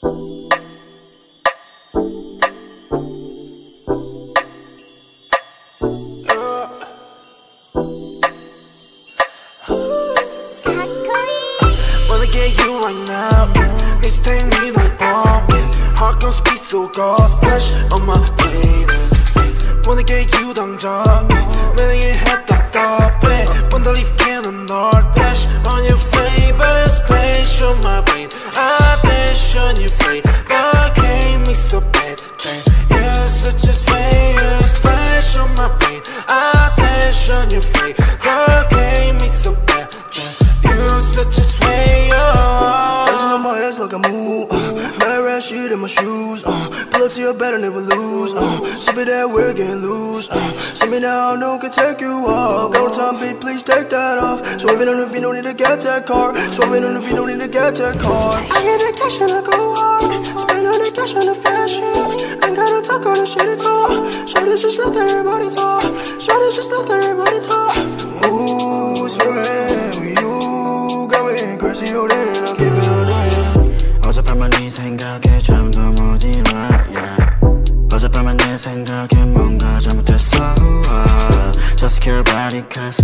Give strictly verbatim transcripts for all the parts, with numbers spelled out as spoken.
Wanna get you right now, yeah. Need to take me like bomb, yeah. Heart gon' speed so God splash on my baby. Wanna get you 당장, yeah. 매력의 head 답답해. Wanna leave cannon or dash on your favorite space on my brain. I dash on your face, but hate me so bad. You're such a way, splash on my brain. I dash on your face, but hate me so bad. You're such a way. Dancing on my ass like I move, uh, mad rat shit in my shoes, uh, pull up to your bed and never lose, uh, sip it that we're getting loose, uh, see me now, no one can take you off. Go time beat, please take that off. Swerving on the beat, no need to get that car. Swerving on the beat, no need to get that car. I get the cash and I go hard, spend all the cash on the fashion. Ain't gotta talk all the shit at all. Show this just let everybody talk. Show this just let everybody talk. Ooh, swerving with you, going crazy, oh damn, I'll keep it on doing. 어젯밤만 네 생각에 잠도 못 일어 yeah. 어젯밤만 내 생각에 뭔가 잘못했어 uh, Just care about it cause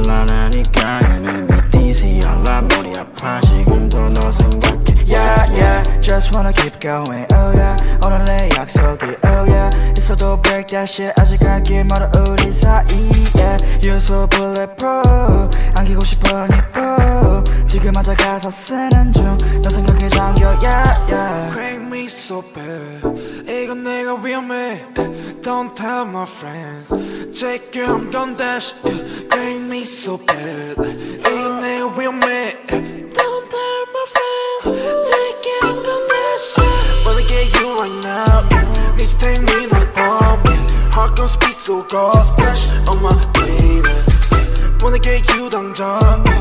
곤란하니까 You make me dizzy 알라 머리 아파 지금도 너 생각해 Yeah yeah Just wanna keep going oh yeah 오늘 내 약속이 oh yeah 있어도 break that shit 아직 갈 길 멀어 우리 사이 yeah You're so bulletproof 안기고 싶어 니뽀 지금 앉아 가사 쓰는 중 너 생각에 잠겨 yeah yeah Crank me so bad 이건 내가 위험해 Don't tell my friends Check you I'm gon' dash yeah. Crank me so bad 이건 내가 위험해 Don't tell my friends Check you I'm gon' dash yeah. Wanna get you right now yeah. Need to take me like bomb yeah. Heart gon' speed so God splash on my baby Wanna get you 당장